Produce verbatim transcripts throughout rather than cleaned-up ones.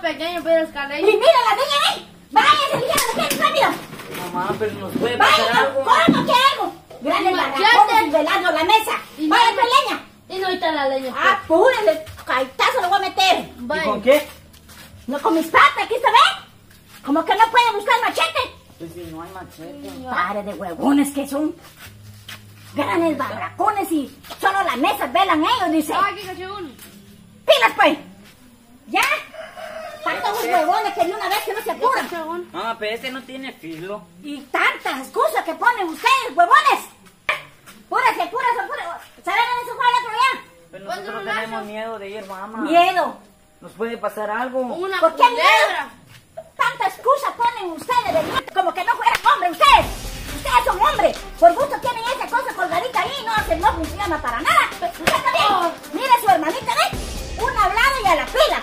pequeño, pero es caleño. Y mira la niña ahí. Váyanse, dijeron, rápido. Mamá, pero nos puede pasar Vayan, algo. ¿cómo que algo? Grandes barracones velando la mesa. Vayan, trae leña. Y no está la leña. Apúrenle, caitazo le voy a meter. ¿Y con qué? No con mis patas, ¿aquí se ve? Como que no pueden buscar machete. Pues si no hay machete. Pare de huevones que son. Grandes barracones y solo la mesa velan ellos, dice. Ah, aquí caché uno. ¡Pilas, pues! ¿Ya? Tantos huevones que de una vez que no se apuran. Caché uno. Mamá, pero este no tiene filo. Y tantas excusas que ponen ustedes, huevones. Púrese, púrese, púrese. ¿Saben dónde se fue el otro día? Pero nosotros Pues, tenemos miedo de ir, mamá. Miedo. Nos puede pasar algo. Una ¿Por qué culebra. miedo? Tanta excusa ponen ustedes de como que no fueran hombres ustedes. Ustedes son hombres. Por gusto tienen esa cosa colgadita ahí y no hacen, no funciona para nada. Usted también. Mire su hermanita, ¿ve? Una hablada y a la pila.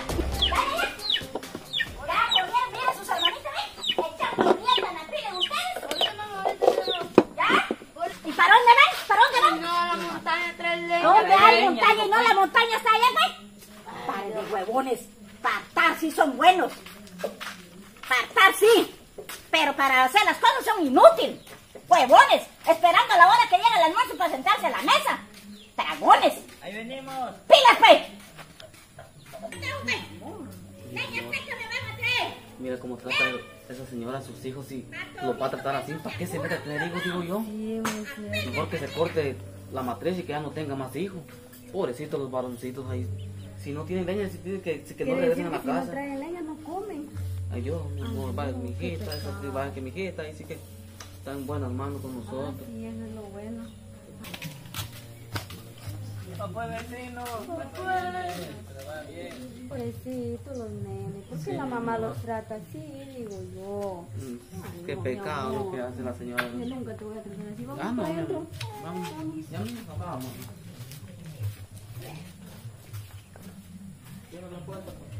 Ya, comieron, mire sus hermanitas, ¿ve? Echando mierda en la pila de ustedes. ¿Ya? ¿Y para dónde van? ¿Para dónde van? No, la montaña trae leña. ¿Dónde hay leña, montaña y no la montaña está allá, ¿ve? Pare de huevones. Partar sí son buenos. Partar sí. Pero para hacer las cosas son inútiles. Huevones. Esperando a la hora que llega el almuerzo para sentarse a la mesa. Dragones. Ahí venimos. ¡Pilas, pues! Leña fresca me van a traer. Mira cómo trata esa señora a sus hijos y los va a tratar así. ¿Para qué se mete a tener hijos, digo yo? Mejor que se corte la matriz y que ya no tenga más hijos. Pobrecitos los varoncitos ahí. Si no tienen leña, si tienen que, que no regresen a la Si casa. no traen leña, no comen. Ay, yo, mi, vaya, mi hijita, esa sí, vaya que mi hijita, ahí sí que está en buenas manos con nosotros. Sí, eso es lo bueno. Papá vecino, Pobrecitos los nenes. ¿Por qué la mamá los trata así? Digo yo. Mm, qué no, pecado mi lo amor. que hace la señora. Yo nunca te voy a tratar así. Vamos Ah, no, para mi adentro. amor. Vamos, ya mismo vamos. Cierra la puerta, pues.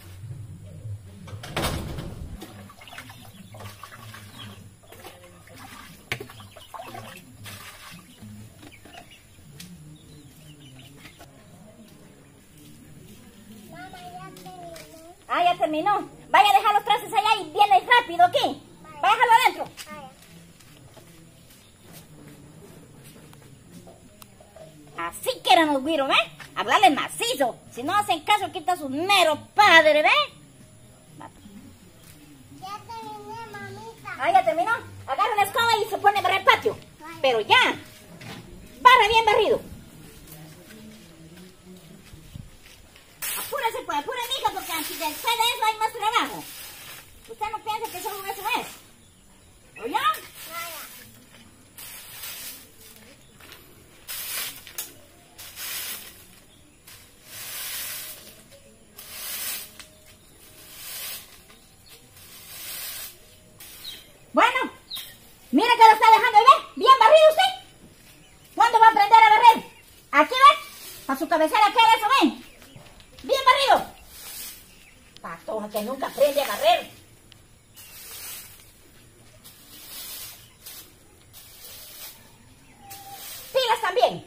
Ah, ya terminó. Vaya a dejar los trastes allá y viene rápido aquí. Vaya a dejarlo adentro. Así que eran los güiros, ¿eh? Hablarles macizo. Si no hacen caso, aquí está su mero padre, ¿ve? Ya terminé, mamita. Ah, ya terminó. Agarra una escoba y se pone a barrer el patio. Pero ya. Barra bien barrido. Apúrese, pues, apúrese, mija, porque antes de después de eso hay más trabajo. Usted no piensa que solo eso es. ¿Oyó? Bueno, mira que lo está dejando, ¿ve? Bien barrido usted. ¿Cuándo va a aprender a barrer? Aquí, ¿ve? A su cabecera, ¿qué es eso, ven? Bien barrido. Patoja que nunca aprende a barrer. Pilas también.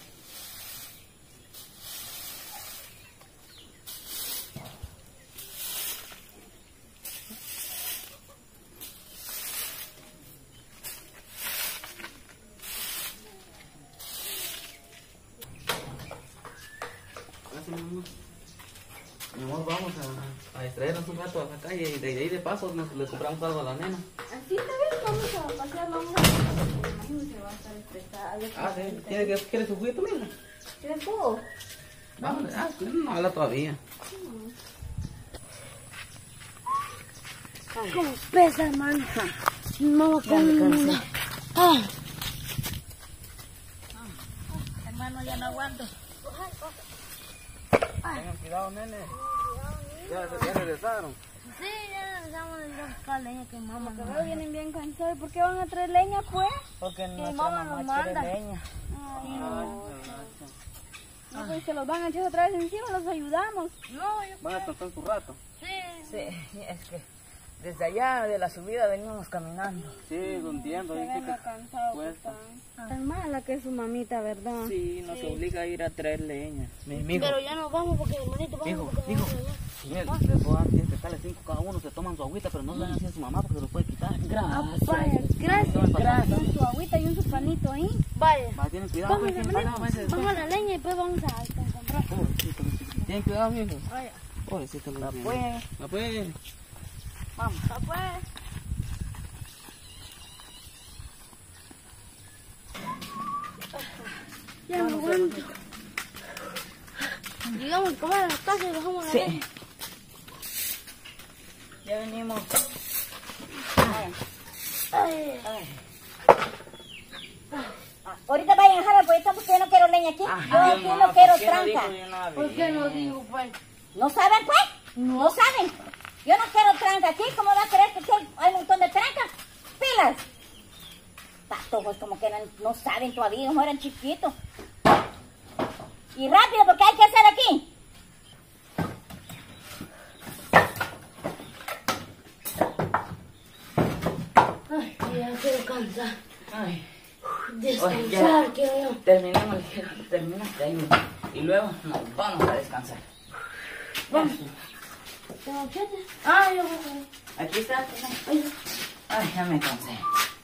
Gracias, mi amor. Mi amor, vamos a, a distraernos un rato a la calle y de ahí de paso nos le compramos algo a la nena. Así está bien, vamos a pasear, vamos a... Me imagino que va a estar estresada. Ah, sí. ¿Quieres, ¿quieres su juguito, mija? ¿Quieres tú? Vamos, ah, no habla todavía. ¿Cómo pesa, hermano? No, Ya me cansé. Ah. Hermano, ya no aguanto. Tengan cuidado, nene. Ya, ya regresaron. Sí, ya regresamos de buscar leña que mamá Que no. veo vienen bien cansados. ¿Por qué van a traer leña, pues? Porque nuestra mamá nos mamá quiere manda. leña. Ay, no. No, pues se los van a echar otra vez encima, los ayudamos. No, yo ¿Van a tocar su rato? sí. Sí, es que desde allá de la subida veníamos caminando. Sí, lo entiendo. Se ahí ven que lo cansados que cuesta. están. Tan mala que es su mamita, ¿verdad? Sí, nos obliga a ir a traer leña. Mi hijo, Pero ya nos vamos porque hermanito vamos. hijo, porque hijo. vamos allá. Mire, les voy a dar diez quetzales, cinco cada uno, se toman su agüita, pero no le dan así a su mamá porque se lo puede quitar. Gracias. Vaya, gracias. Gracias. Con su agüita y un su panito ahí. Vaya. Va, tienen cuidado, pues, ¿quién paga? Va, ese- Vamos a la leña y después vamos a a comprar. Pobrecito, los chiquitos. Tienen cuidado, mijo. Vaya. Pobrecito, los niños. Pues, Va, pues. vamos. Pues. Ya no aguanto. Llegamos a comer a la casa y bajamos a la leña. Sí. Ya venimos. Ay. Ahorita vayan a dejar el pollito porque yo no quiero leña aquí. Ay, Yo aquí mamá, no quiero ¿por qué no tranca. dijo de una ¿Por vez? qué no digo, pues? ¿No saben, pues? No saben. Yo no quiero tranca aquí. ¿Cómo va a creer que aquí hay un montón de trancas? ¡Pilas! Patojos como que eran- no saben todavía, no eran chiquitos. Y rápido, porque hay que hacer aquí. Ay, ya quiero cansar. Ay, Descansar quiero yo. terminemos, ligero, terminaste ahí. Y luego nos vamos a descansar. Vamos. ¿Tengo que hacer? Ay, yo voy a- Aquí está. Ay, Ay, ya me cansé.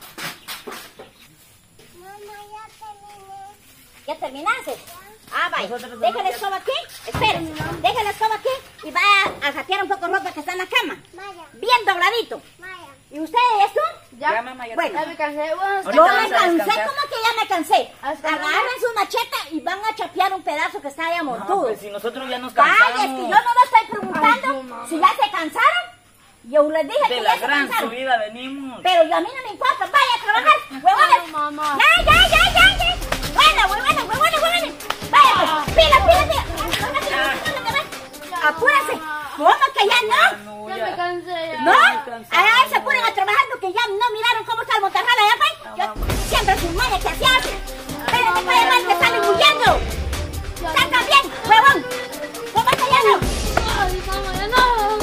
Mamá, ya terminé. ¿Ya terminaste? Ah, vaya. Nosotros Deja la ya- escoba aquí. Espérense. Deja la escoba aquí y va a jatear un poco ropa que está en la cama. Vaya, Bien dobladito. vaya. ¿Y ustedes son? Ya, ya. mamá, ya Bueno. Ya me cansé. Bueno, Ahorita Yo vamos me a cansé, descansar. ¿cómo que ya me cansé? ¿A descansar? Agarren su macheta y van a chapear un pedazo que está allá No, montudo. pues si nosotros ya nos Vaya, cansamos. es que yo no me estoy preguntando Ay, no, mamá. si ya se cansaron. Yo les dije De que la ya se gran cansaron. subida venimos. Pero yo a mí no me importa, vaya a trabajar, huevones. Ay, mamá. Ya, ya, ya, ya, ya. Bueno, huevones, huevones, huevones. Vaya, pues, pila, pila, pila. Apúrense. ¿Cómo que ya no? No, Ya me cansé. Ya. ¿No? Estoy cansado. Allá se apuren a trabajar porque ya no miraron cómo está el montarral allá, pues. Yo siempre sin madre que así hace. Espérenme, vaya mal que salen huyendo. Están también, huevón. ¿Cómo que ya no? Ay, mamá, ya no.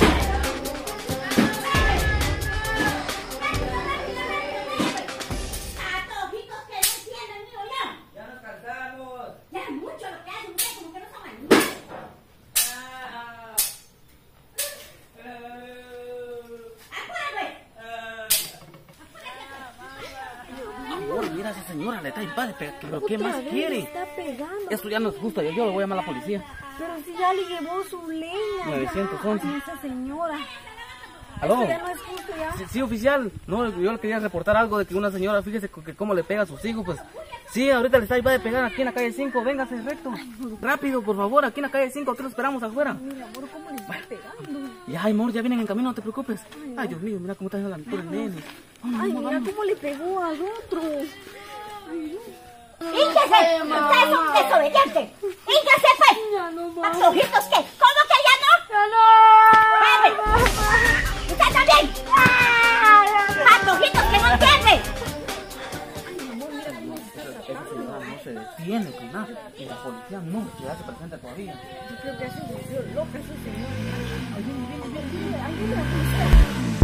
Patojitos que no entienden, mío, ya. Ya nos cansamos. Ya es mucho lo que hacen ustedes, como que no son animales. Ah, Apúrense. Amor, mira a esa señora, le está igual, pero pero ¿qué más quiere? Está pegando. Esto ya no es justo, yo, yo le voy a llamar a la policía. Pero si ya le llevó su leña. nueve once. Ya. Ay, esa señora. ¿Aló? Esto ya no es justo ya. Sí, sí, oficial. No, yo le quería reportar algo de que una señora, fíjese co- que cómo le pega a sus hijos, pues. Sí, ahorita le está iba a pegar aquí en la calle cinco, véngase recto. Rápido, por favor, aquí en la calle cinco, aquí lo esperamos afuera. Mira, amor, cómo le está pegando. Ya, ay, amor, ya vienen en camino, no te preocupes. Ay, Dios mío, mira cómo está haciendo la altura el nene. Vamos, Ay, vamos, mira vamos. cómo le pegó al otro. ¡Híjese! ¡Ustedes son desobedientes! ¡Híjese, pues! Ya no, mamá. ¿Patojitos qué? ¿Cómo que ya no? Ya no. ¡Espérame! ¡Usted también! ¡Patojitos que no entienden! Esa señora no se detiene con nada. Y la policía no se hace presente todavía. Yo creo que hace volvió loca esa señora. Ay, viene, viene, viene, viene. Ay, viene la policía.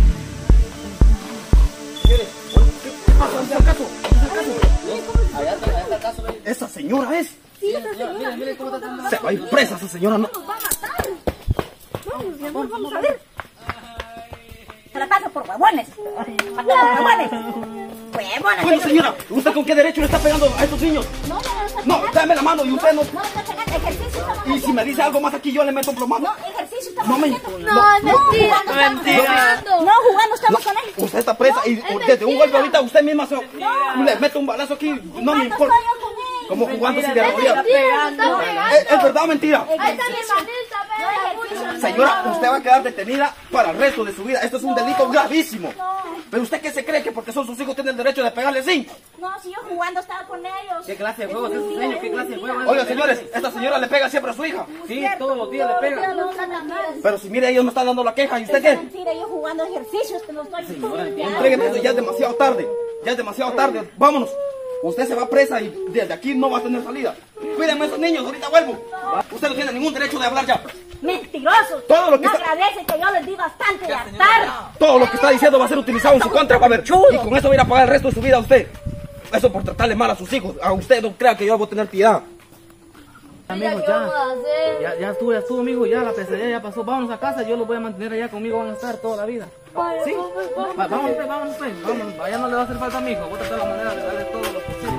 ¿Qué pasa? ¿Dónde está el caso? ¿Dónde está el caso? Allá está, allá está el caso, ve. Esa señora es. Sí, esa Mira, señora. mira, mira cómo está haciendo la- Se va a ir presa esa señora. No. Nos va a matar. Vamos, mi amor, vamos a ver. Se la paso por huevones. ¡Pato por huevones! ¡Huevones! Bueno, señora, ¿usted con qué derecho le está pegando a estos niños? No, no, no, No, dame la mano y usted no. no, no, no, ejercicio estamos Y si me dice algo más aquí, yo le meto un plomazo. No, ejercicio estamos No me. haciendo. No, es mentira. jugando estamos Mentira. jugando. No, jugando estamos con él. Usted está presa y desde un golpe ahorita usted misma se. Le mete un balazo aquí. No me ¿Cuándo importa. estoy yo con él? Como jugando si de Mentira, rodillas. mentira. Está pegando. ¿Es, es verdad o mentira? Ahí está mi hermanita, ve. Señora, usted va a quedar detenida para el resto de su vida. Esto es un delito gravísimo. Pero usted qué se cree que porque son sus hijos tiene el derecho de pegarle así. No, si yo jugando estaba con ellos. ¿Qué clase de juegos es ese niño? ¿Qué clase de juegos es? Oiga, señores, esta señora le pega siempre a su hija. Sí, todos los días le pega. No, no, no, no. Pero si mire, ellos me están dando la queja. ¿Y usted Es qué? mentira, yo jugando ejercicios que no estoy. Entrégueme eso, ya es demasiado tarde. Ya es demasiado tarde. Vámonos. Usted se va presa y desde aquí no va a tener salida. Cuídenme a esos niños, ahorita vuelvo. Usted no tiene ningún derecho de hablar ya. Mentirosos. Todo lo que no está- agradece que yo les di bastante de hartar. Todo lo que está diciendo va a ser utilizado en su contra, va a ver. Y con eso va a ir a pagar el resto de su vida a usted. Eso por tratarle mal a sus hijos. A usted no crea que yo voy a tener piedad. Amigo, ¿qué ya. vamos a hacer? Ya, ya estuvo, ya estuvo, amigo, ya la pesadilla ya pasó. Vámonos a casa, yo los voy a mantener allá conmigo, van a estar toda la vida. Vale, ¿Sí? pues, pues, Va- vámonos, pues, vámonos, pues. Vámonos, allá no le va a hacer falta a mi hijo. Voy a tratar la manera de darle todo lo posible.